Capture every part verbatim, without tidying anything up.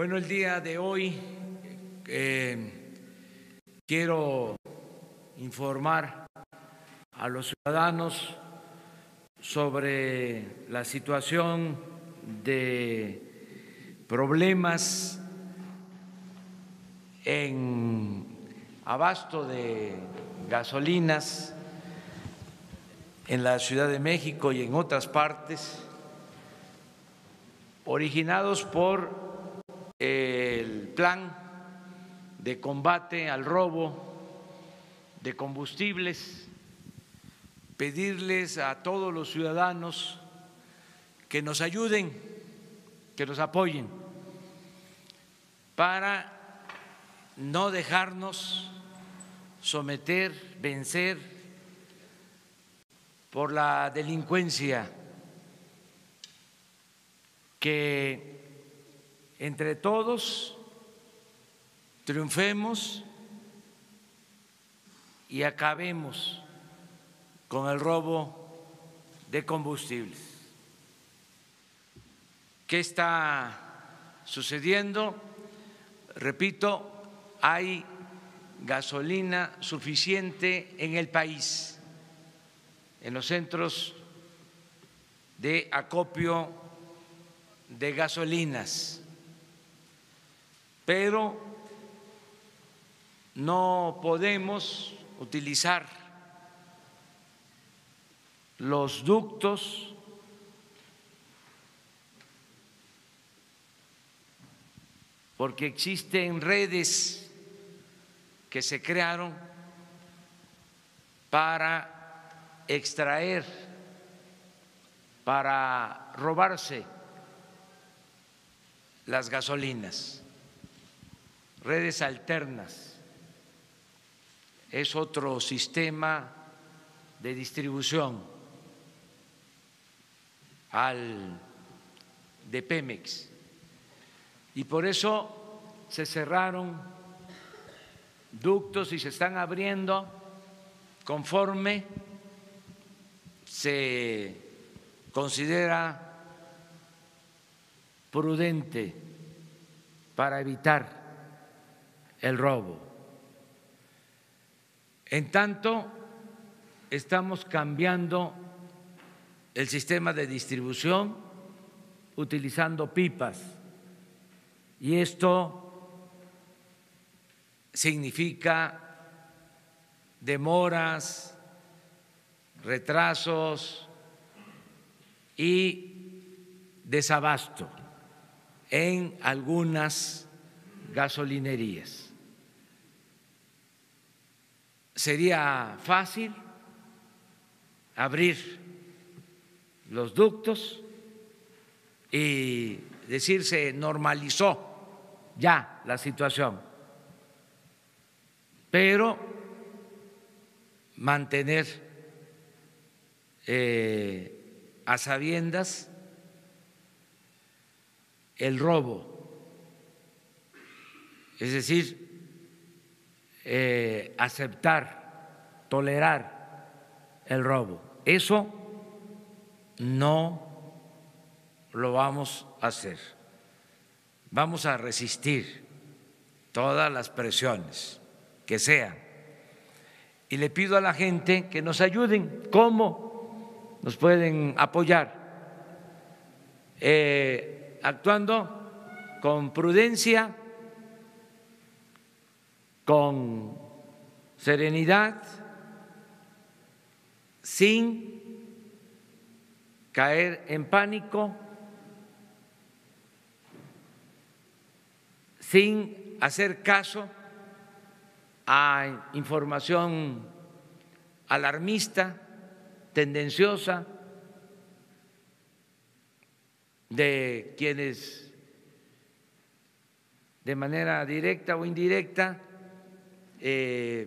Bueno, el día de hoy eh, quiero informar a los ciudadanos sobre la situación de problemas en abasto de gasolinas en la Ciudad de México y en otras partes, originados por el plan de combate al robo de combustibles. Pedirles a todos los ciudadanos que nos ayuden, que nos apoyen para no dejarnos someter, vencer por la delincuencia, que entre todos triunfemos y acabemos con el robo de combustibles. ¿Qué está sucediendo? Repito, hay gasolina suficiente en el país, en los centros de acopio de gasolinas, pero no podemos utilizar los ductos porque existen redes que se crearon para extraer, para robarse las gasolinas, redes alternas. Es otro sistema de distribución al de Pemex, y por eso se cerraron ductos y se están abriendo conforme se considera prudente para evitar el robo. En tanto, estamos cambiando el sistema de distribución utilizando pipas, y esto significa demoras, retrasos y desabasto en algunas gasolinerías. Sería fácil abrir los ductos y decir se normalizó ya la situación, pero mantener eh, a sabiendas el robo, es decir, eh, aceptar, tolerar el robo. Eso no lo vamos a hacer. Vamos a resistir todas las presiones que sean. Y le pido a la gente que nos ayuden. ¿Cómo nos pueden apoyar? Eh, actuando con prudencia, con serenidad, sin caer en pánico, sin hacer caso a información alarmista, tendenciosa, de quienes de manera directa o indirecta eh,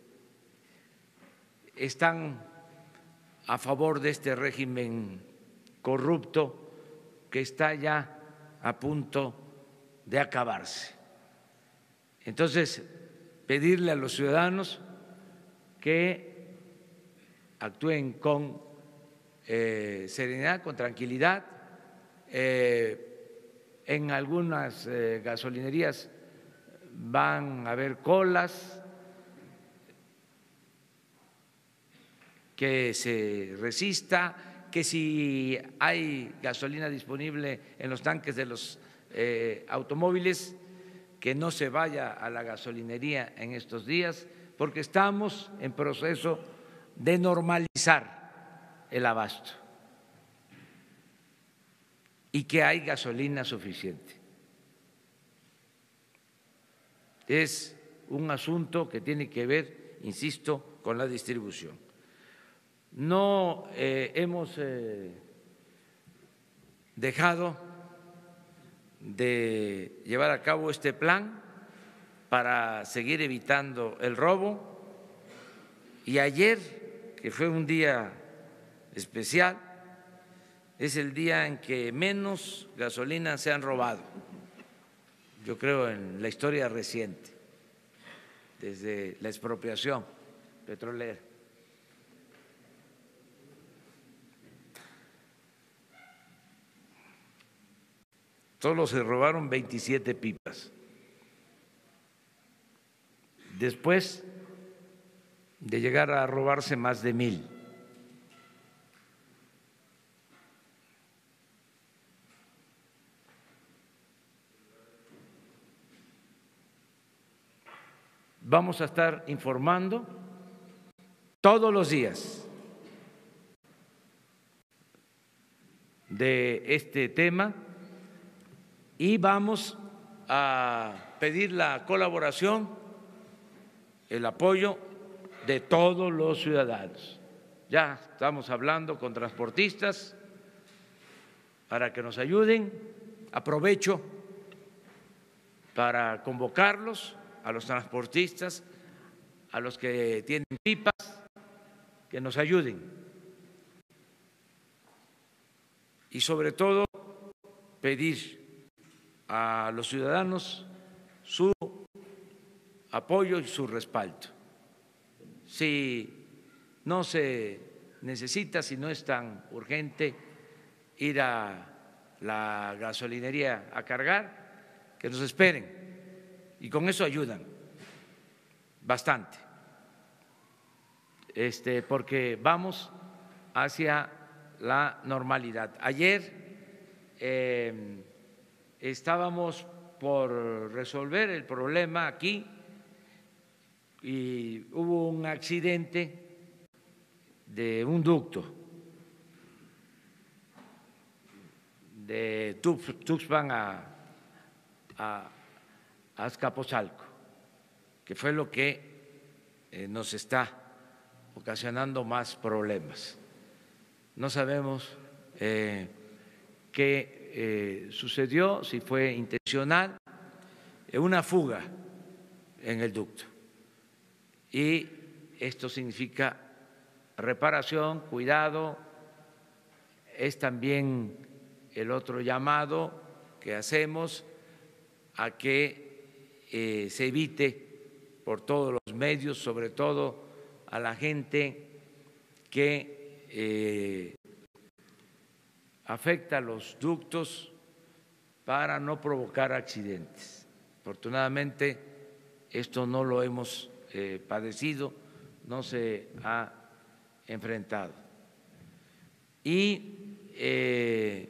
están a favor de este régimen corrupto que está ya a punto de acabarse. Entonces, pedirle a los ciudadanos que actúen con eh, serenidad, con tranquilidad, eh, en algunas eh, gasolinerías van a haber colas, que se resista, que si hay gasolina disponible en los tanques de los eh, automóviles, que no se vaya a la gasolinería en estos días, porque estamos en proceso de normalizar el abasto y que hay gasolina suficiente. Es un asunto que tiene que ver, insisto, con la distribución. No eh, hemos eh, dejado de llevar a cabo este plan para seguir evitando el robo, y ayer, que fue un día especial, es el día en que menos gasolina se han robado, yo creo, en la historia reciente, desde la expropiación petrolera. Solo se robaron veintisiete pipas. Después de llegar a robarse más de mil. Vamos a estar informando todos los días de este tema y vamos a pedir la colaboración, el apoyo de todos los ciudadanos. Ya estamos hablando con transportistas para que nos ayuden. Aprovecho para convocarlos a los transportistas, a los que tienen pipas, que nos ayuden. Y sobre todo pedir a los ciudadanos su apoyo y su respaldo. Si no se necesita, si no es tan urgente ir a la gasolinería a cargar, que nos esperen, y con eso ayudan bastante, este, porque vamos hacia la normalidad. Ayer eh, estábamos por resolver el problema aquí y hubo un accidente de un ducto de Tuxpan a, a, a Azcapotzalco, que fue lo que eh, nos está ocasionando más problemas. No sabemos eh, qué eh, sucedió, si fue intencional, eh, una fuga en el ducto. Y esto significa reparación, cuidado, es también el otro llamado que hacemos a que eh, se evite por todos los medios, sobre todo a la gente que eh, afecta los ductos, para no provocar accidentes. Afortunadamente esto no lo hemos eh, padecido, no se ha enfrentado. Y eh,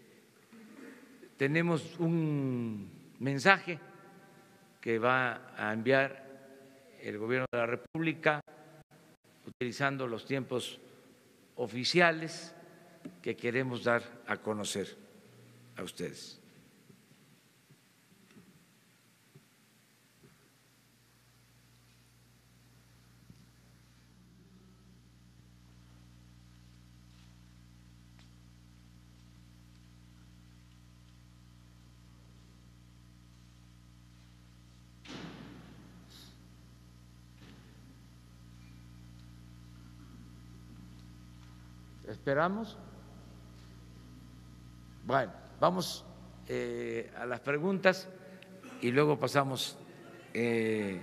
tenemos un mensaje que va a enviar el Gobierno de la República utilizando los tiempos oficiales que queremos dar a conocer a ustedes. ¿Esperamos? Bueno, vamos eh, a las preguntas y luego pasamos. Eh,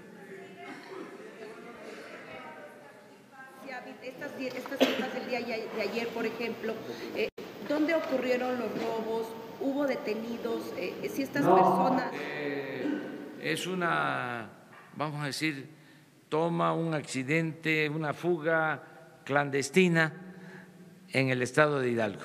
Estas, estas cifras del día de ayer, por ejemplo, eh, ¿Dónde ocurrieron los robos? ¿Hubo detenidos? Eh, si estas no, personas… Eh, es una, vamos a decir, toma, un accidente, una fuga clandestina en el estado de Hidalgo.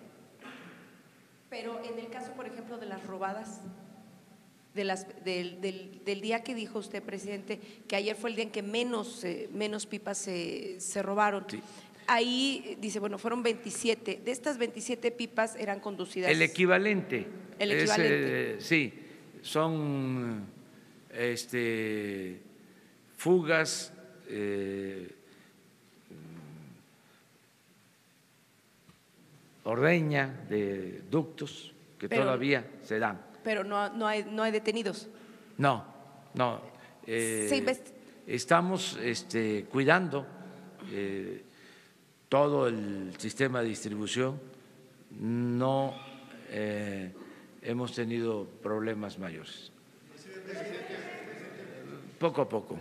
Pero en el caso, por ejemplo, de las robadas, de las, del, del, del día que dijo usted, presidente, que ayer fue el día en que menos, eh, menos pipas se, se robaron. Sí. Ahí dice, bueno, fueron veintisiete. De estas veintisiete pipas eran conducidas… El equivalente. El equivalente. Es, eh, sí, son este, fugas, eh, ordeña de ductos que pero, todavía se dan. Pero no, no, hay, no hay detenidos. No, no. Eh, Se estamos este, cuidando eh, todo el sistema de distribución. No eh, hemos tenido problemas mayores. Poco a poco.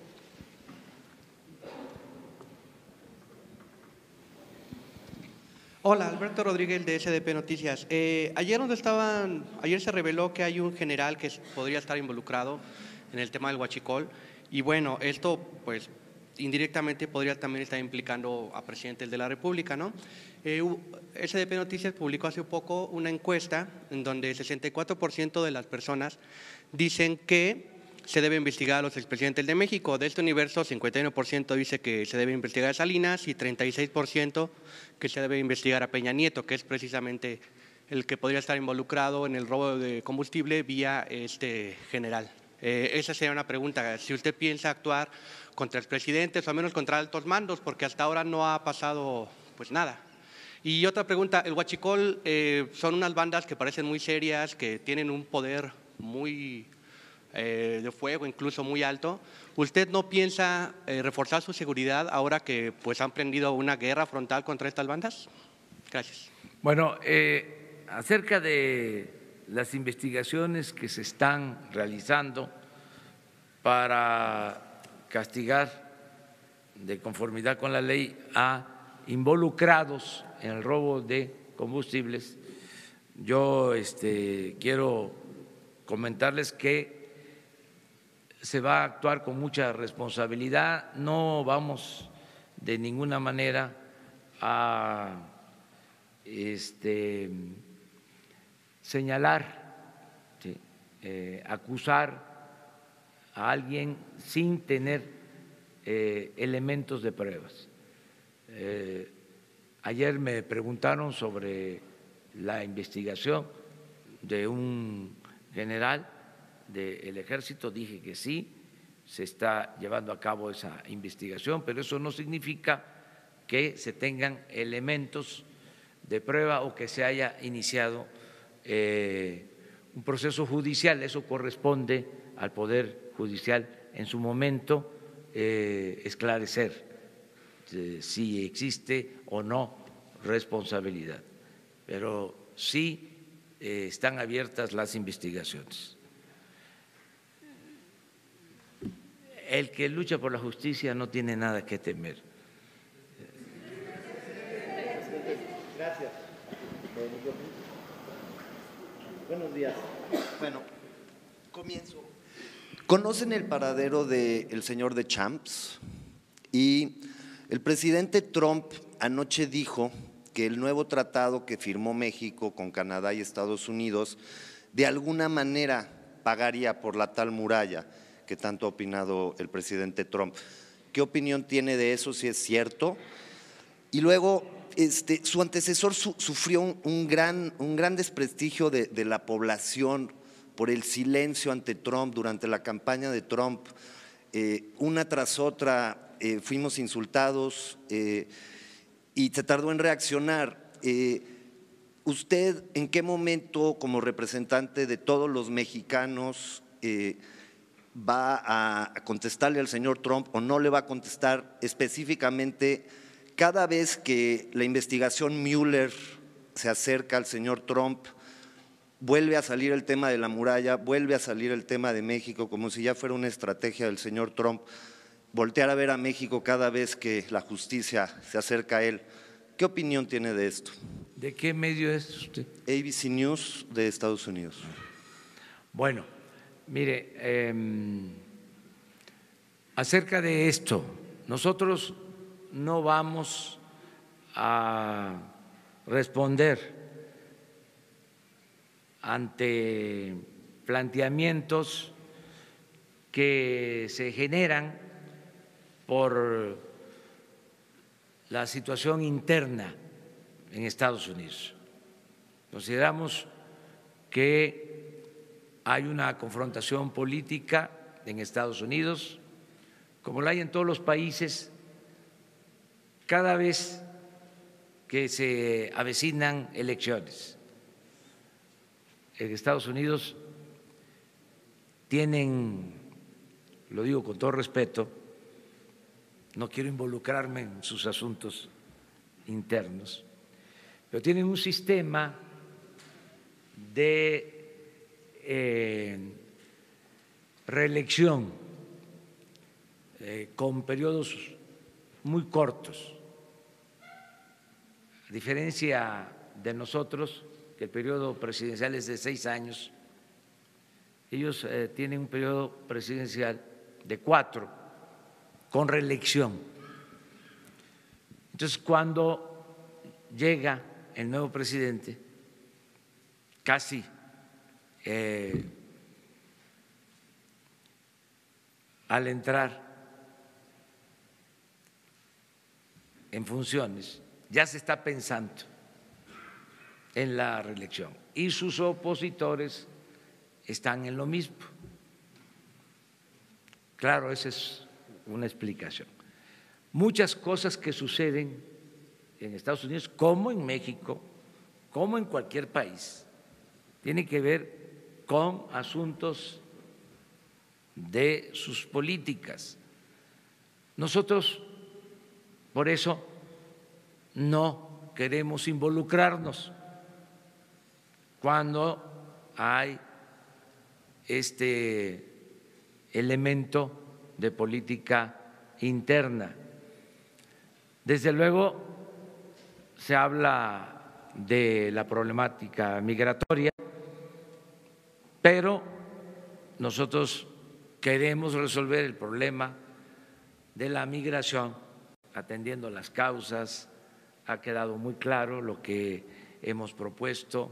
Hola, Alberto Rodríguez de S D P Noticias. Eh, ayer donde estaban, ayer se reveló que hay un general que podría estar involucrado en el tema del huachicol y bueno, esto pues indirectamente podría también estar implicando a presidentes de la República, ¿no? Eh, S D P Noticias publicó hace poco una encuesta en donde el sesenta y cuatro por ciento de las personas dicen que se debe investigar a los expresidentes de México. De este universo, cincuenta y uno por ciento dice que se debe investigar a Salinas y treinta y seis por ciento que se debe investigar a Peña Nieto, que es precisamente el que podría estar involucrado en el robo de combustible vía este general. Eh, esa sería una pregunta, si usted piensa actuar contra expresidentes o al menos contra altos mandos, porque hasta ahora no ha pasado pues nada. Y otra pregunta, el huachicol eh, son unas bandas que parecen muy serias, que tienen un poder muy… Eh, de fuego incluso muy alto. ¿Usted no piensa eh, reforzar su seguridad ahora que pues han prendido una guerra frontal contra estas bandas? Gracias. Bueno, eh, acerca de las investigaciones que se están realizando para castigar de conformidad con la ley a involucrados en el robo de combustibles, yo este, quiero comentarles que se va a actuar con mucha responsabilidad, no vamos de ninguna manera a este, señalar, ¿sí? eh, acusar a alguien sin tener eh, elementos de pruebas. Eh, ayer me preguntaron sobre la investigación de un general del Ejército, dije que sí, se está llevando a cabo esa investigación, pero eso no significa que se tengan elementos de prueba o que se haya iniciado eh, un proceso judicial. Eso corresponde al Poder Judicial en su momento eh, esclarecer eh, si existe o no responsabilidad, pero sí eh, están abiertas las investigaciones. El que lucha por la justicia no tiene nada que temer. Gracias. Buenos días. Bueno, comienzo. ¿Conocen el paradero del señor de Champs? Y el presidente Trump anoche dijo que el nuevo tratado que firmó México con Canadá y Estados Unidos de alguna manera pagaría por la tal muralla que tanto ha opinado el presidente Trump. ¿Qué opinión tiene de eso, si es cierto? Y luego, este, su antecesor su, sufrió un, un, gran, un gran desprestigio de, de la población por el silencio ante Trump durante la campaña de Trump. Eh, una tras otra eh, fuimos insultados eh, y se tardó en reaccionar. Eh, ¿Usted en qué momento, como representante de todos los mexicanos, eh, va a contestarle al señor Trump o no le va a contestar específicamente cada vez que la investigación Mueller se acerca al señor Trump? Vuelve a salir el tema de la muralla, vuelve a salir el tema de México, como si ya fuera una estrategia del señor Trump, voltear a ver a México cada vez que la justicia se acerca a él. ¿Qué opinión tiene de esto? ¿De qué medio es usted? A B C News de Estados Unidos. Bueno, mire, eh, acerca de esto, nosotros no vamos a responder ante planteamientos que se generan por la situación interna en Estados Unidos. Consideramos que hay una confrontación política en Estados Unidos, como la hay en todos los países, cada vez que se avecinan elecciones. En Estados Unidos tienen, lo digo con todo respeto, no quiero involucrarme en sus asuntos internos, pero tienen un sistema de eh, reelección eh, con periodos muy cortos, a diferencia de nosotros, que el periodo presidencial es de seis años, ellos eh, tienen un periodo presidencial de cuatro, con reelección. Entonces, cuando llega el nuevo presidente, casi eh, al entrar en funciones, ya se está pensando en la reelección y sus opositores están en lo mismo. Claro, esa es una explicación. Muchas cosas que suceden en Estados Unidos, como en México, como en cualquier país, tienen que ver con asuntos de sus políticas. Nosotros, por eso, no queremos involucrarnos cuando hay este elemento de política interna. Desde luego se habla de la problemática migratoria, pero nosotros queremos resolver el problema de la migración atendiendo las causas. Ha quedado muy claro lo que hemos propuesto.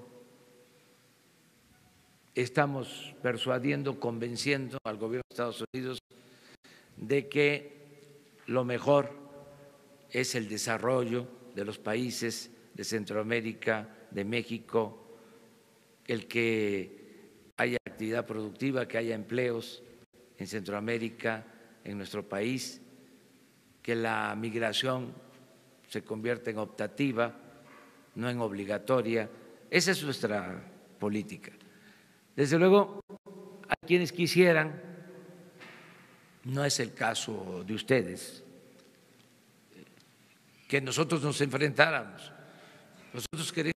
Estamos persuadiendo, convenciendo al gobierno de Estados Unidos de que lo mejor es el desarrollo de los países de Centroamérica, de México, el que haya actividad productiva, que haya empleos en Centroamérica, en nuestro país, que la migración se convierta en optativa, no en obligatoria. Esa es nuestra política. Desde luego, hay quienes quisieran, no es el caso de ustedes, que nosotros nos enfrentáramos. Nosotros queremos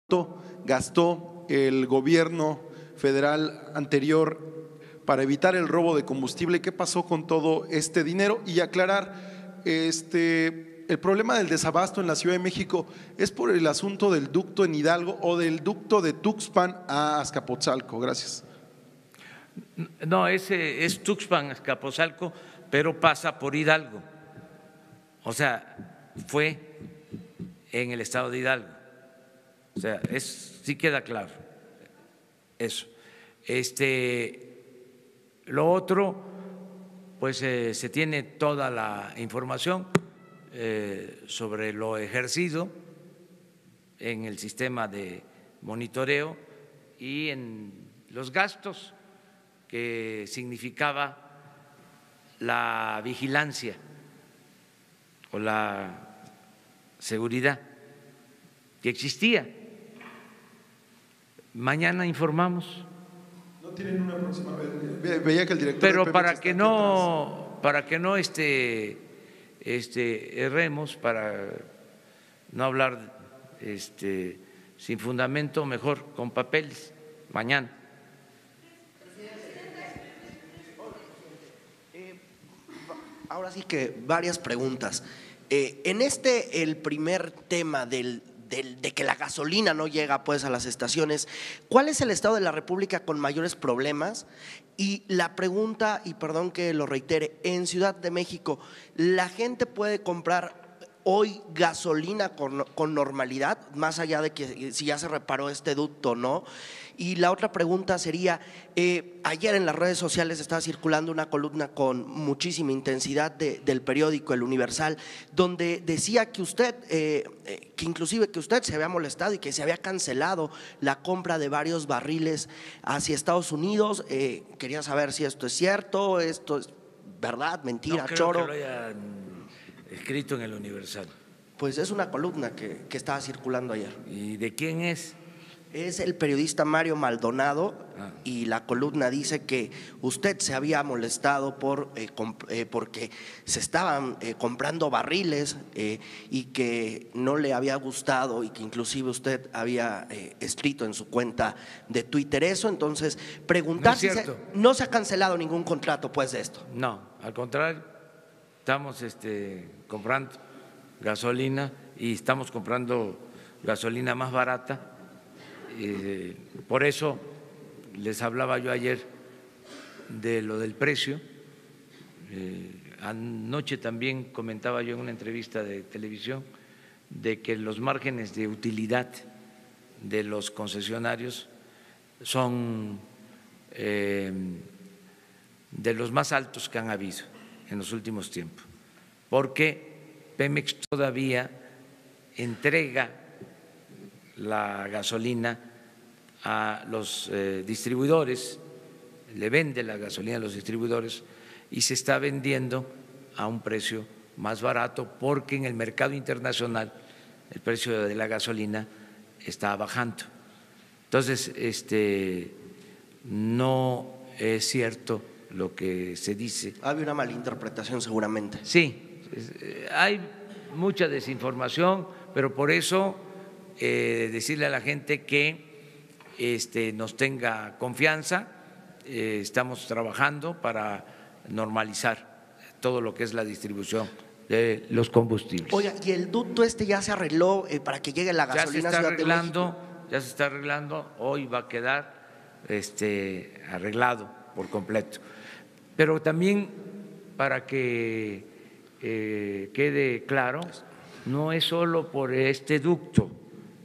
gastó el gobierno federal anterior para evitar el robo de combustible? ¿Qué pasó con todo este dinero? Y aclarar, este, el problema del desabasto en la Ciudad de México es por el asunto del ducto en Hidalgo o del ducto de Tuxpan a Azcapotzalco. Gracias. No, ese es Tuxpan, Azcapotzalco, pero pasa por Hidalgo. O sea, fue en el estado de Hidalgo. O sea, es, sí queda claro eso. Este, lo otro, pues eh, se tiene toda la información eh, sobre lo ejercido en el sistema de monitoreo y en los gastos que significaba la vigilancia o la seguridad que existía. Mañana informamos. No tienen una próxima vez. Veía que el director. Pero para que no, para que no este, este, erremos, para no hablar este, sin fundamento, mejor con papeles. Mañana. Ahora sí que varias preguntas. Eh, en este, el primer tema del, del, de que la gasolina no llega pues a las estaciones, ¿cuál es el estado de la República con mayores problemas? Y la pregunta, y perdón que lo reitere, en Ciudad de México, ¿la gente puede comprar hoy gasolina con, con normalidad, más allá de que si ya se reparó este ducto o no? Y la otra pregunta sería, eh, ayer en las redes sociales estaba circulando una columna con muchísima intensidad de, del periódico El Universal, donde decía que usted, eh, eh, que inclusive que usted se había molestado y que se había cancelado la compra de varios barriles hacia Estados Unidos. Eh, quería saber si esto es cierto, esto es verdad, mentira, no creo choro. que lo hayan escrito en El Universal. Pues es una columna que, que estaba circulando ayer. ¿Y de quién es? Es el periodista Mario Maldonado, ah. y la columna dice que usted se había molestado por eh, eh, porque se estaban eh, comprando barriles eh, y que no le había gustado y que inclusive usted había eh, escrito en su cuenta de Twitter eso. Entonces, preguntar no si se, no se ha cancelado ningún contrato pues de esto. No, al contrario, estamos este, comprando gasolina y estamos comprando gasolina más barata. Eh, por eso les hablaba yo ayer de lo del precio. Eh, anoche también comentaba yo en una entrevista de televisión de que los márgenes de utilidad de los concesionarios son eh, de los más altos que han habido en los últimos tiempos, porque Pemex todavía entrega la gasolina a los eh, distribuidores, le vende la gasolina a los distribuidores y se está vendiendo a un precio más barato porque en el mercado internacional el precio de la gasolina está bajando. Entonces, este, no es cierto lo que se dice. Había una malinterpretación seguramente. Sí, hay mucha desinformación, pero por eso Eh, decirle a la gente que este, nos tenga confianza, eh, estamos trabajando para normalizar todo lo que es la distribución de los combustibles. Oiga, ¿y el ducto este ya se arregló eh, para que llegue la gasolina a Ciudad de México? Ya se está arreglando, ya se está arreglando, hoy va a quedar este, arreglado por completo. Pero también para que eh, quede claro, no es solo por este ducto.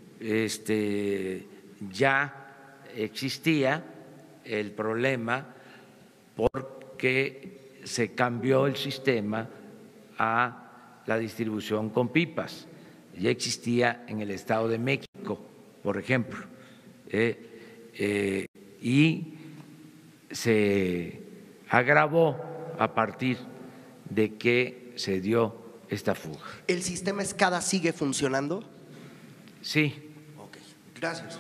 Este, ya existía el problema porque se cambió el sistema a la distribución con pipas. Ya existía en el Estado de México, por ejemplo, eh, eh, y se agravó a partir de que se dio esta fuga. ¿El sistema SCADA sigue funcionando? Sí. Gracias.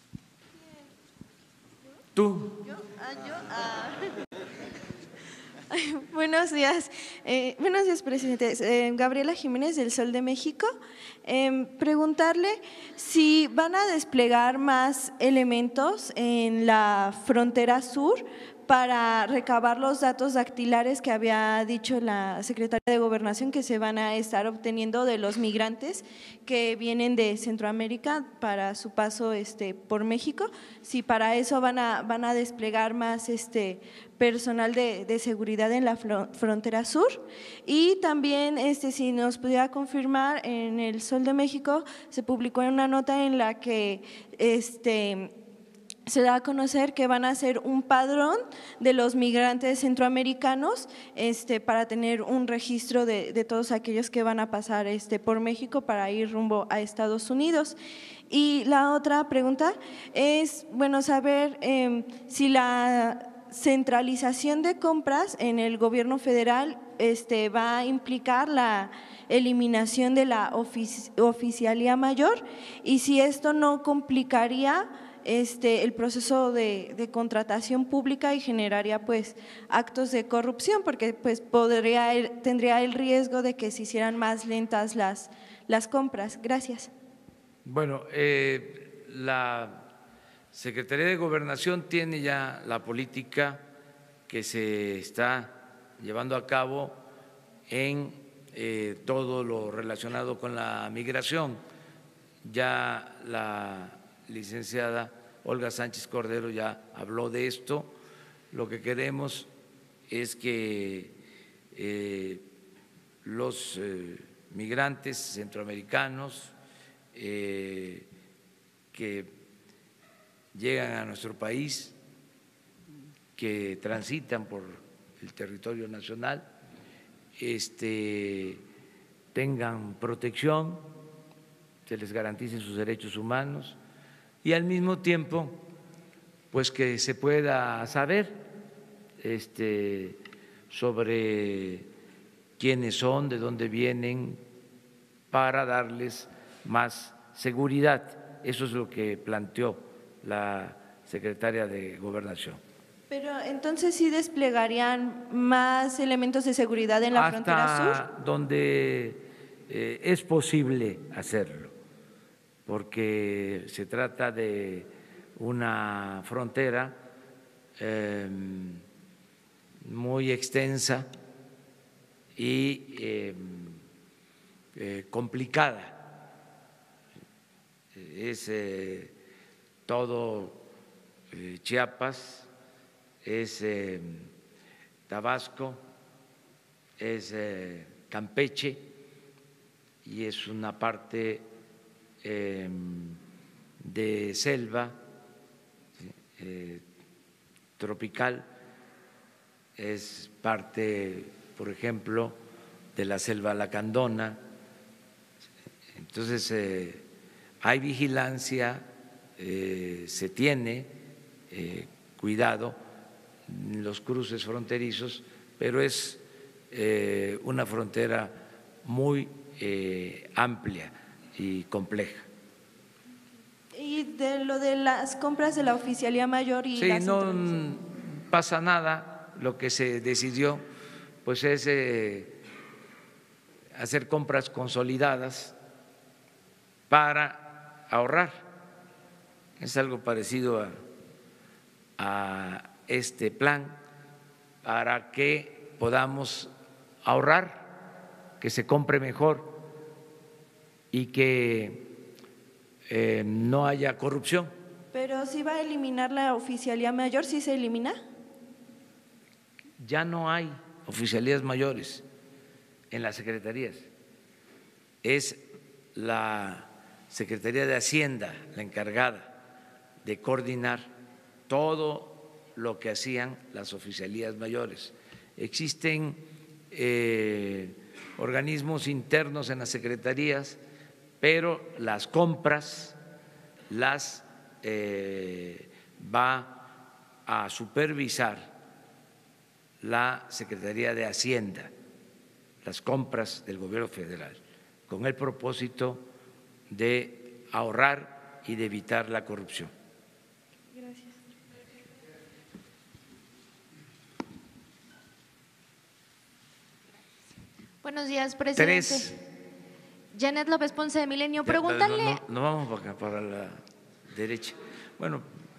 ¿Tú? Yo, ah, yo, ah. Buenos días. Eh, buenos días, presidente. Eh, Gabriela Jiménez, del Sol de México. Eh, preguntarle si van a desplegar más elementos en la frontera sur para recabar los datos dactilares que había dicho la secretaria de Gobernación que se van a estar obteniendo de los migrantes que vienen de Centroamérica para su paso este, por México. Si para eso van a, van a desplegar más este, personal de, de seguridad en la frontera sur. Y también este, si nos pudiera confirmar, en el Sol de México se publicó una nota en la que este, se da a conocer que van a hacer un padrón de los migrantes centroamericanos este, para tener un registro de, de todos aquellos que van a pasar este, por México para ir rumbo a Estados Unidos. Y la otra pregunta es, bueno, saber eh, si la centralización de compras en el gobierno federal este, va a implicar la eliminación de la ofici- oficialía mayor y si esto no complicaría Este, el proceso de, de contratación pública y generaría pues actos de corrupción porque pues podría tendría el riesgo de que se hicieran más lentas las, las compras. Gracias. Bueno, eh, la Secretaría de Gobernación tiene ya la política que se está llevando a cabo en eh, todo lo relacionado con la migración. Ya la licenciada Olga Sánchez Cordero ya habló de esto. Lo que queremos es que eh, los eh, migrantes centroamericanos eh, que llegan a nuestro país, que transitan por el territorio nacional, este, tengan protección, se les garanticen sus derechos humanos y al mismo tiempo pues que se pueda saber este, sobre quiénes son, de dónde vienen, para darles más seguridad. Eso es lo que planteó la secretaria de Gobernación. Pero entonces sí desplegarían más elementos de seguridad en la frontera sur. Hasta donde eh, es posible hacerlo, porque se trata de una frontera eh, muy extensa y eh, eh, complicada. Es eh, todo eh, Chiapas, es eh, Tabasco, es eh, Campeche y es una parte eh, de selva eh, tropical, es parte, por ejemplo, de la selva lacandona. Entonces eh, hay vigilancia, eh, se tiene eh, cuidado en los cruces fronterizos, pero es eh, una frontera muy eh, amplia y compleja. Y de lo de las compras de la oficialía mayor y sí, la no centralización. pasa nada. Lo que se decidió pues es eh, hacer compras consolidadas para ahorrar. Es algo parecido a, a este plan para que podamos ahorrar, que se compre mejor y que eh, no haya corrupción. Pero si va a eliminar la oficialía mayor, ¿sí se elimina? Ya no hay oficialías mayores en las secretarías. Es la Secretaría de Hacienda la encargada de coordinar todo lo que hacían las oficialías mayores. Existen eh, organismos internos en las secretarías, pero las compras las eh, va a supervisar la Secretaría de Hacienda, las compras del gobierno federal, con el propósito de ahorrar y de evitar la corrupción. Gracias. Buenos días, presidente. Tres. Janet López Ponce de Milenio, Ya, preguntarle… No, no, no vamos para acá, para la derecha. Bueno,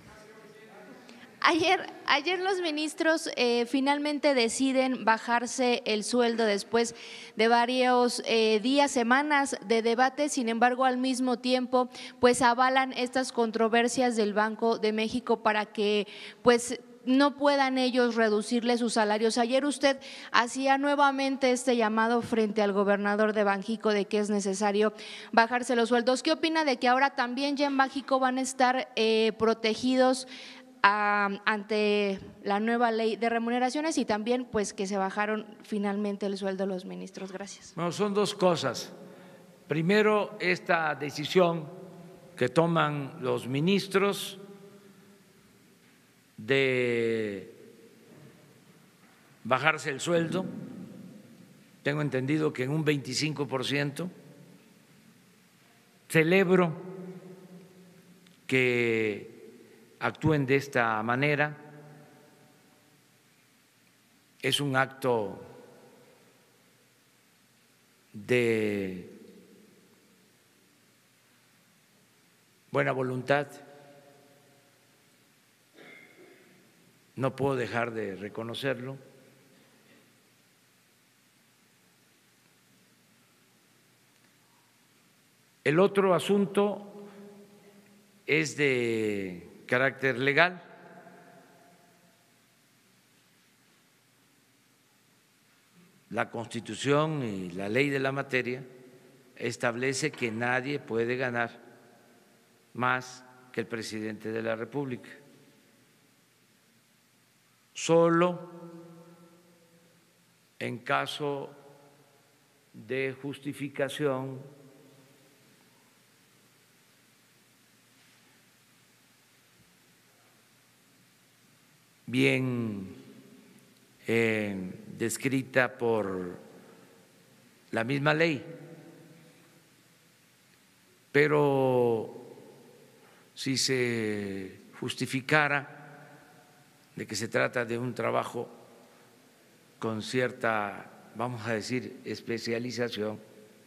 Ayer, ayer los ministros eh, finalmente deciden bajarse el sueldo después de varios eh, días, semanas de debate. Sin embargo, al mismo tiempo, pues avalan estas controversias del Banco de México para que, pues, no puedan ellos reducirle sus salarios. Ayer usted hacía nuevamente este llamado frente al gobernador de Banjico de que es necesario bajarse los sueldos. ¿Qué opina de que ahora también ya en Banjico van a estar eh, protegidos a, ante la nueva ley de remuneraciones y también pues que se bajaron finalmente el sueldo de los ministros? Gracias. bueno, son dos cosas. Primero, esta decisión que toman los ministros de bajarse el sueldo, tengo entendido que en un veinticinco por ciento. Celebro que actúen de esta manera, es un acto de buena voluntad. No puedo dejar de reconocerlo. El otro asunto es de carácter legal. La Constitución y la ley de la materia establece que nadie puede ganar más que el presidente de la República. Solo en caso de justificación bien eh, descrita por la misma ley, pero si se justificara de que se trata de un trabajo con cierta, vamos a decir, especialización,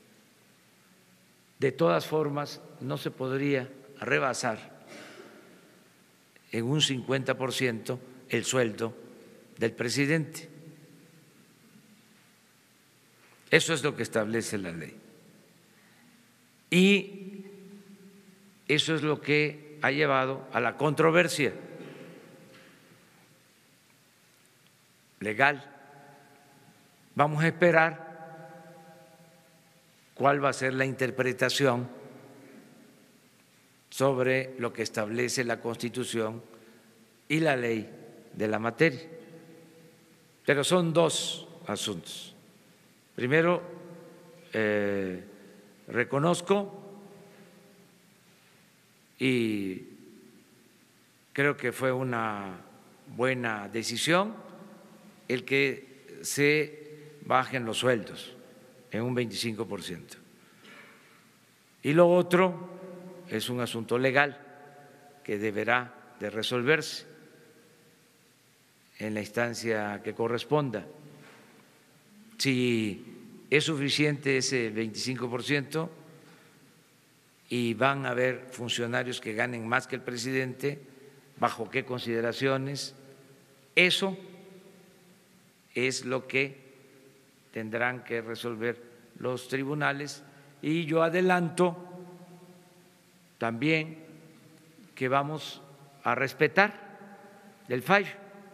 de todas formas no se podría rebasar en un cincuenta por ciento el sueldo del presidente. Eso es lo que establece la ley. Y eso es lo que ha llevado a la controversia legal. Vamos a esperar cuál va a ser la interpretación sobre lo que establece la Constitución y la ley de la materia. Pero son dos asuntos. Primero, eh, reconozco y creo que fue una buena decisión el que se bajen los sueldos en un veinticinco por ciento. Y lo otro es un asunto legal que deberá de resolverse en la instancia que corresponda. Si es suficiente ese veinticinco por ciento y van a haber funcionarios que ganen más que el presidente, ¿bajo qué consideraciones? Eso es lo que tendrán que resolver los tribunales, y yo adelanto también que vamos a respetar el fallo,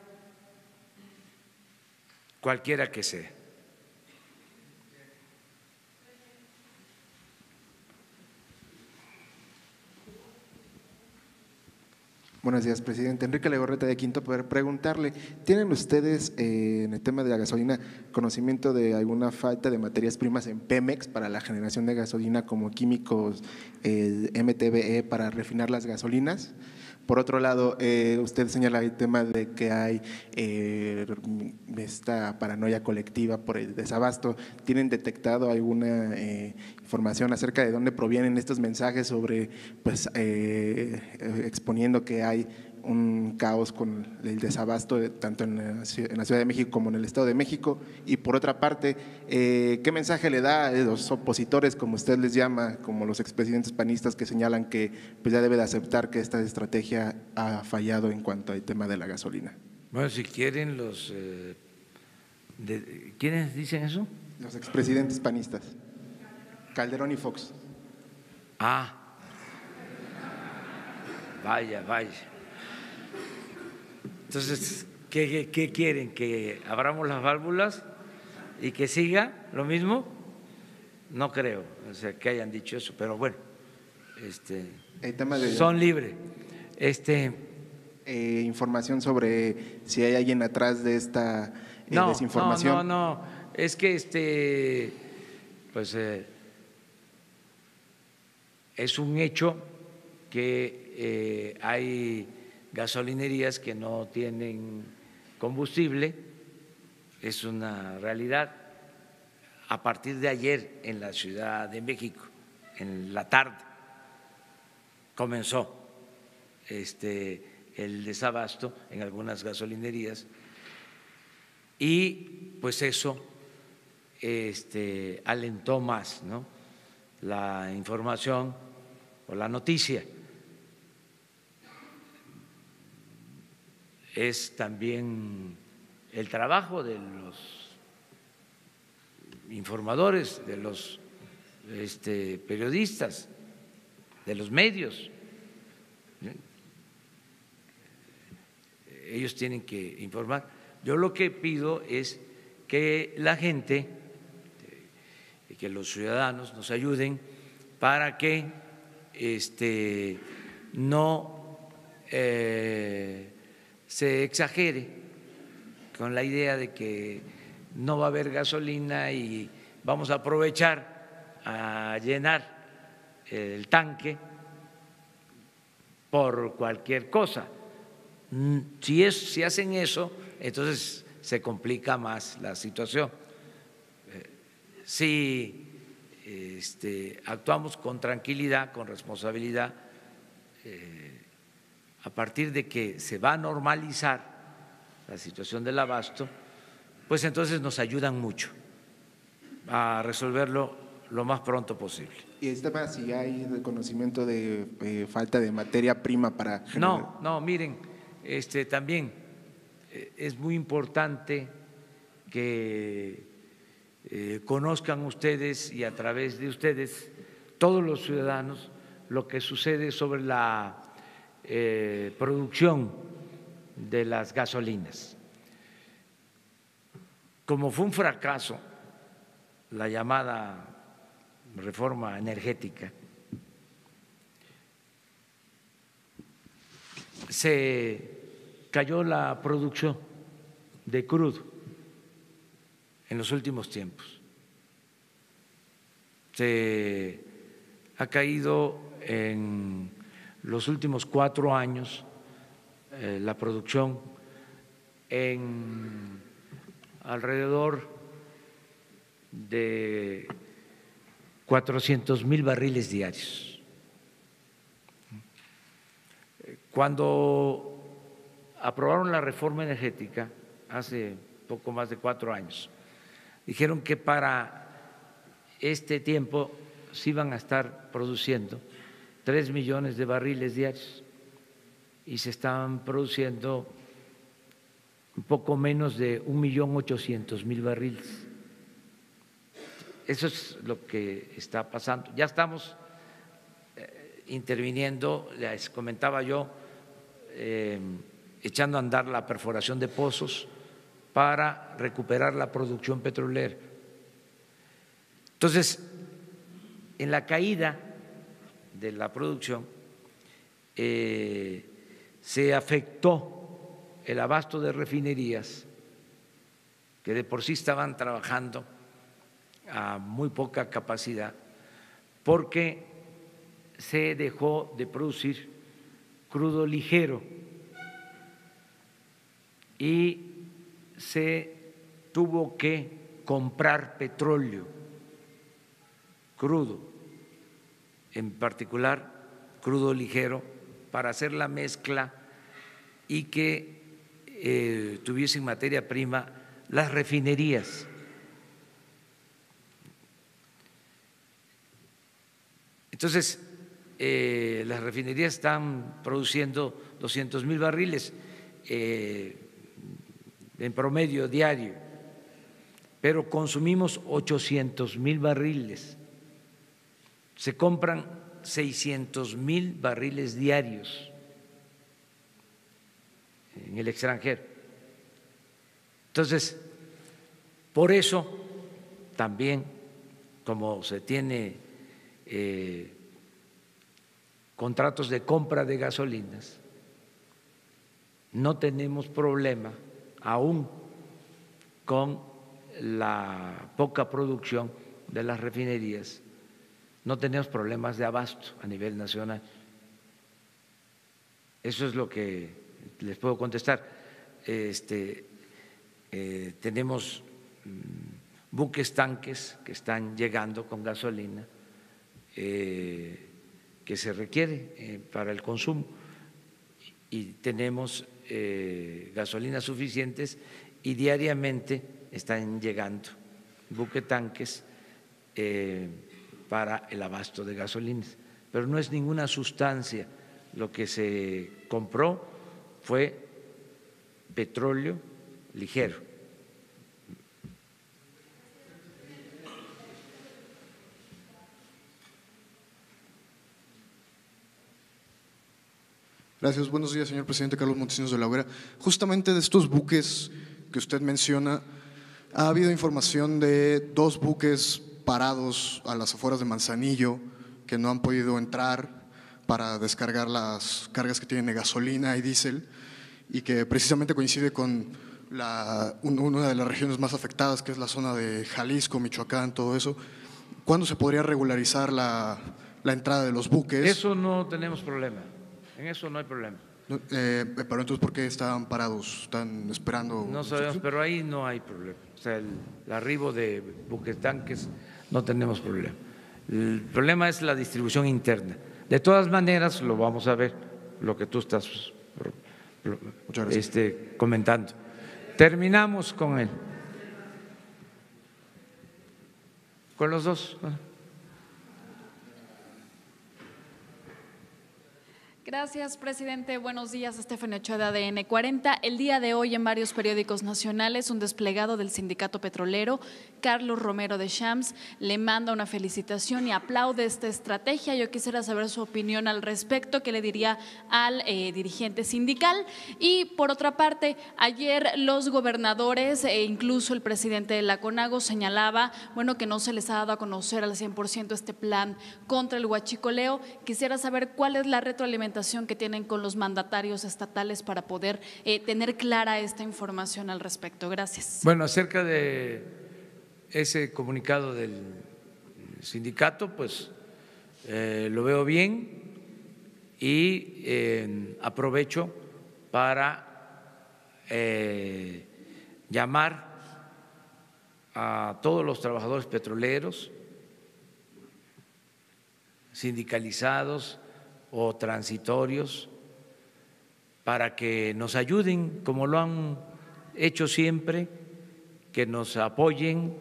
cualquiera que sea. Buenos días, presidente. Enrique Legorreta de Quinto Poder. Preguntarle, ¿tienen ustedes eh, en el tema de la gasolina conocimiento de alguna falta de materias primas en Pemex para la generación de gasolina como químicos eh, M T B E para refinar las gasolinas? Por otro lado, eh, usted señala el tema de que hay eh, esta paranoia colectiva por el desabasto. ¿Tienen detectado alguna eh, información acerca de dónde provienen estos mensajes sobre, pues, eh, exponiendo que hay un caos con el desabasto de, tanto en la, ciudad, en la Ciudad de México como en el Estado de México. Y por otra parte, eh, ¿qué mensaje le da a los opositores, como usted les llama, como los expresidentes panistas que señalan que pues, ya debe de aceptar que esta estrategia ha fallado en cuanto al tema de la gasolina? Bueno, si quieren los… Eh, de, ¿quiénes dicen eso? Los expresidentes panistas, Calderón y Fox. Ah, vaya, vaya. Entonces, ¿qué, qué, qué quieren? ¿Que abramos las válvulas y que siga lo mismo? No creo, o sea, que hayan dicho eso, pero bueno, este, El tema de, son libres. Este, eh, información sobre si hay alguien atrás de esta eh, no, desinformación. No, no, no, es que este, pues eh, es un hecho que eh, hay gasolinerías que no tienen combustible, es una realidad. A partir de ayer en la Ciudad de México, en la tarde, comenzó este, el desabasto en algunas gasolinerías y pues eso este, alentó más, ¿no?, la información o la noticia. Es también el trabajo de los informadores, de los este, periodistas, de los medios. Ellos tienen que informar. Yo lo que pido es que la gente, que los ciudadanos nos ayuden para que este, no eh, se exagere con la idea de que no va a haber gasolina y vamos a aprovechar a llenar el tanque por cualquier cosa. Si, es, si hacen eso, entonces se complica más la situación. Si este, actuamos con tranquilidad, con responsabilidad, eh, a partir de que se va a normalizar la situación del abasto, pues entonces nos ayudan mucho a resolverlo lo más pronto posible. ¿Y este tema si hay reconocimiento de eh, falta de materia prima para generar? No, no, miren, este, también eh, es muy importante que eh, conozcan ustedes y a través de ustedes, todos los ciudadanos, lo que sucede sobre la eh, producción de las gasolinas. Como fue un fracaso la llamada reforma energética, se cayó la producción de crudo en los últimos tiempos. Se ha caído en los últimos cuatro años eh, la producción en alrededor de cuatrocientos mil barriles diarios. Cuando aprobaron la reforma energética hace poco más de cuatro años, dijeron que para este tiempo se iban a estar produciendo tres millones de barriles diarios y se estaban produciendo un poco menos de un millón ochocientos mil barriles. Eso es lo que está pasando. Ya estamos eh, interviniendo, les comentaba yo, eh, echando a andar la perforación de pozos para recuperar la producción petrolera. Entonces, en la caída de la producción eh, se afectó el abasto de refinerías que de por sí estaban trabajando a muy poca capacidad porque se dejó de producir crudo ligero y se tuvo que comprar petróleo crudo, en particular crudo ligero, para hacer la mezcla y que eh, tuviesen materia prima las refinerías. Entonces, eh, las refinerías están produciendo doscientos mil barriles eh, en promedio diario, pero consumimos ochocientos mil barriles. Se compran seiscientos mil barriles diarios en el extranjero. Entonces, por eso también, como se tiene eh, contratos de compra de gasolinas, no tenemos problema aún con la poca producción de las refinerías, no tenemos problemas de abasto a nivel nacional. Eso es lo que les puedo contestar. Este, eh, tenemos mm, buques tanques que están llegando con gasolina eh, que se requiere eh, para el consumo y tenemos eh, gasolinas suficientes y diariamente están llegando buques tanques eh, para el abasto de gasolinas, pero no es ninguna sustancia. Lo que se compró fue petróleo ligero. Gracias. Buenos días, señor presidente. Carlos Montesinos de la Hoguera. Justamente de estos buques que usted menciona, ha habido información de dos buques parados a las afueras de Manzanillo que no han podido entrar para descargar las cargas que tienen de gasolina y diésel y que precisamente coincide con la, una de las regiones más afectadas, que es la zona de Jalisco, Michoacán, todo eso. ¿Cuándo se podría regularizar la, la entrada de los buques? Eso no tenemos problema, en eso no hay problema. Eh, pero entonces, ¿por qué están parados? ¿Están esperando? No sabemos, pero ahí no hay problema. O sea, el, el arribo de buques tanques no tenemos problema. El problema es la distribución interna. De todas maneras, lo vamos a ver, lo que tú estás este, comentando. Terminamos con él. Con los dos. Gracias, presidente. Buenos días, Estefania Ochoa de A D N cuarenta. El día de hoy en varios periódicos nacionales un desplegado del sindicato petrolero, Carlos Romero de Champs, le manda una felicitación y aplaude esta estrategia. Yo quisiera saber su opinión al respecto, qué le diría al eh, dirigente sindical. Y por otra parte, ayer los gobernadores e incluso el presidente de la CONAGO señalaba, bueno, que no se les ha dado a conocer al cien por ciento este plan contra el huachicoleo. Quisiera saber cuál es la retroalimentación que tienen con los mandatarios estatales para poder eh, tener clara esta información al respecto. Gracias. Bueno, acerca de ese comunicado del sindicato, pues eh, lo veo bien y eh, aprovecho para eh, llamar a todos los trabajadores petroleros sindicalizados o transitorios para que nos ayuden, como lo han hecho siempre, que nos apoyen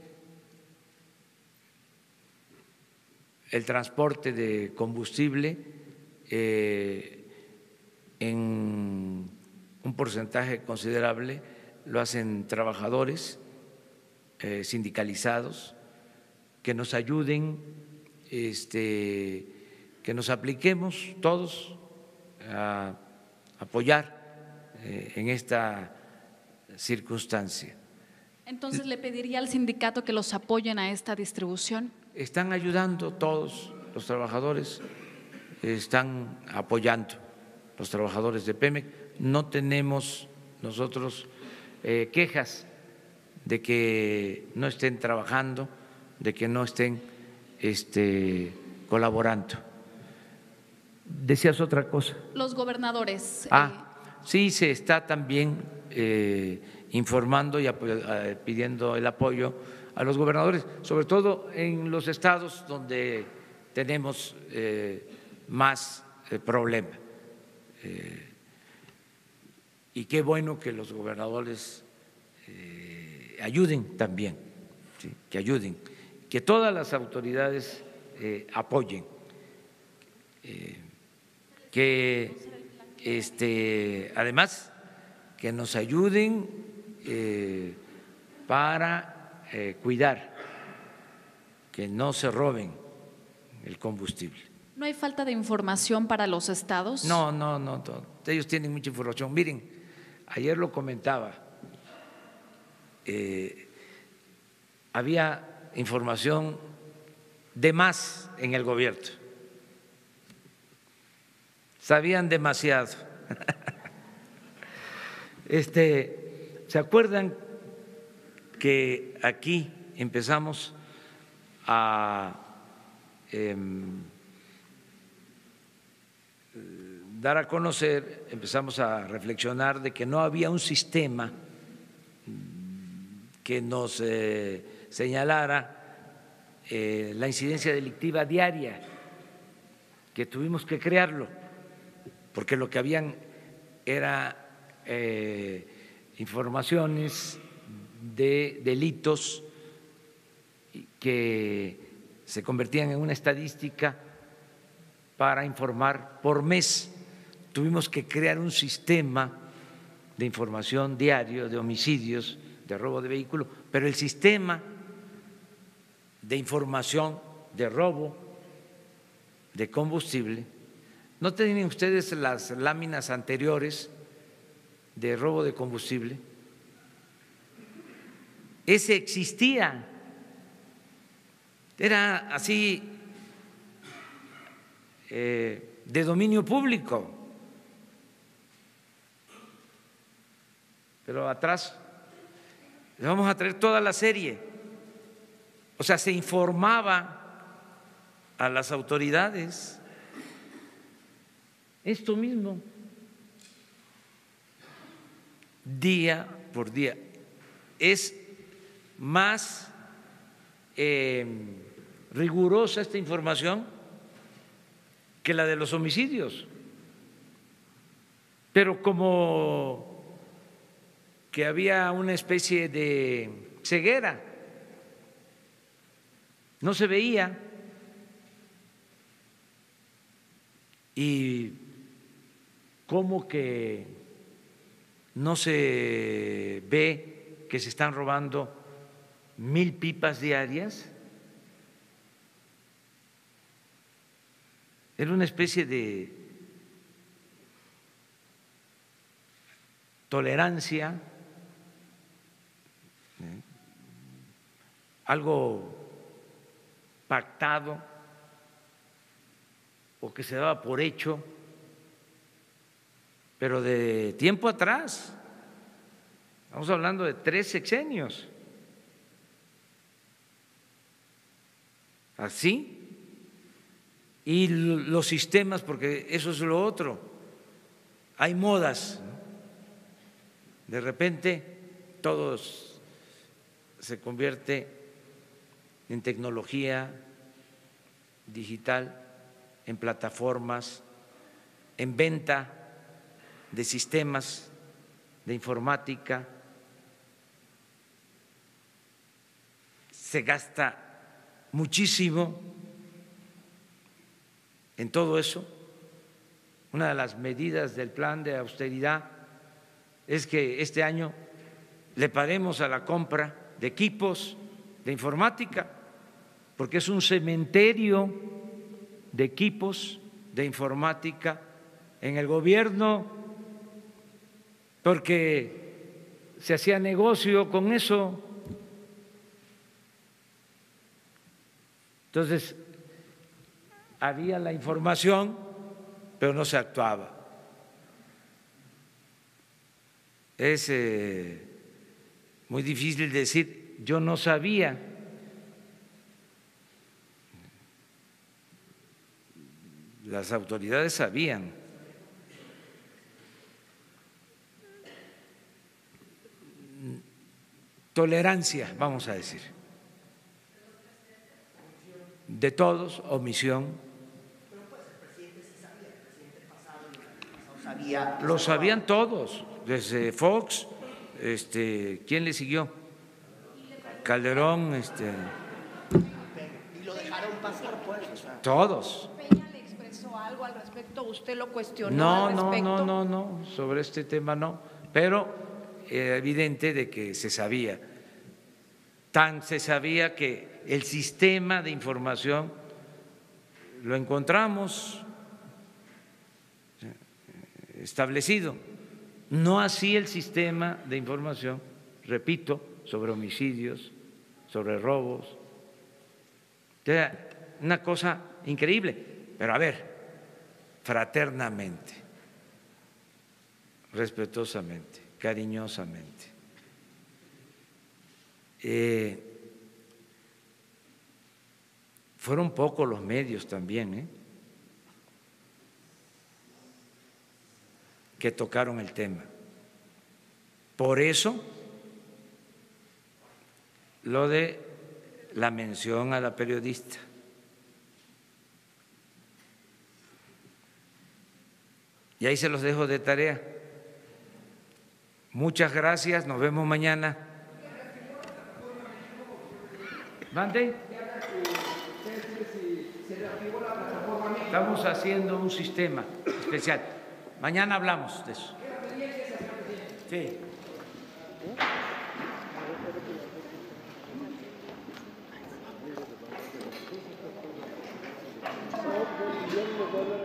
el transporte de combustible eh, en un porcentaje considerable lo hacen trabajadores eh, sindicalizados, que nos ayuden, este que nos apliquemos todos a apoyar eh, en esta circunstancia. Entonces, ¿le pediría al sindicato que los apoyen a esta distribución? Están ayudando todos los trabajadores, están apoyando los trabajadores de Pemex. No tenemos nosotros eh, quejas de que no estén trabajando, de que no estén este, colaborando. Decías otra cosa. Los gobernadores. Ah, eh. sí, se está también eh, informando y eh, pidiendo el apoyo a los gobernadores, sobre todo en los estados donde tenemos eh, más eh, problema. Eh, y qué bueno que los gobernadores eh, ayuden también, ¿sí? que ayuden, que todas las autoridades eh, apoyen, eh, que este, además que nos ayuden eh, para eh, cuidar que no se roben el combustible. ¿No hay falta de información para los estados? No, no, no, no, ellos tienen mucha información. Miren, ayer lo comentaba, eh, había información de más en el gobierno, sabían demasiado. Este, ¿se acuerdan que aquí empezamos a eh, dar a conocer, empezamos a reflexionar de que no había un sistema que nos eh, señalara eh, la incidencia delictiva diaria, que tuvimos que crearlo, porque lo que habían era eh, informaciones de delitos que se convertían en una estadística para informar por mes. Tuvimos que crear un sistema de información diario de homicidios, de robo de vehículos, pero el sistema de información de robo de combustible, ¿no tienen ustedes las láminas anteriores de robo de combustible? Ese existía, era así eh, de dominio público, pero atrás le vamos a traer toda la serie. O sea, se informaba a las autoridades esto mismo, día por día. Es más eh, rigurosa esta información que la de los homicidios, pero como que había una especie de ceguera, no se veía, y cómo que no se ve que se están robando mil pipas diarias. Era una especie de tolerancia, ¿eh? algo pactado o que se daba por hecho, pero de tiempo atrás, estamos hablando de tres sexenios, así, y los sistemas, porque eso es lo otro, hay modas, de repente todo se convierte en tecnología digital, en plataformas, en venta de sistemas de informática, se gasta muchísimo en todo eso. Una de las medidas del plan de austeridad es que este año le paremos a la compra de equipos de informática, porque es un cementerio de equipos de informática en el gobierno, porque se hacía negocio con eso. Entonces, había la información, pero no se actuaba. Es eh, muy difícil decir, yo no sabía. Las autoridades sabían. Tolerancia, vamos a decir, de todos, omisión. sabía. Lo sabían todos, desde Fox, este, ¿quién le siguió? Calderón, este. Y lo dejaron pasar, pues. O sea. Todos. ¿Peña le expresó algo al respecto? ¿Usted lo cuestionó No, al no, respecto? no, no, no, sobre este tema no, pero era evidente de que se sabía. Tan se sabía que el sistema de información lo encontramos establecido, no así el sistema de información, repito, sobre homicidios, sobre robos. Era una cosa increíble, pero a ver, fraternamente, respetuosamente, cariñosamente. Eh, fueron pocos los medios también, ¿eh? que tocaron el tema. Por eso, lo de la mención a la periodista. Y ahí se los dejo de tarea. Muchas gracias, nos vemos mañana. ¿Mande? Estamos haciendo un sistema especial. Mañana hablamos de eso. Sí. No,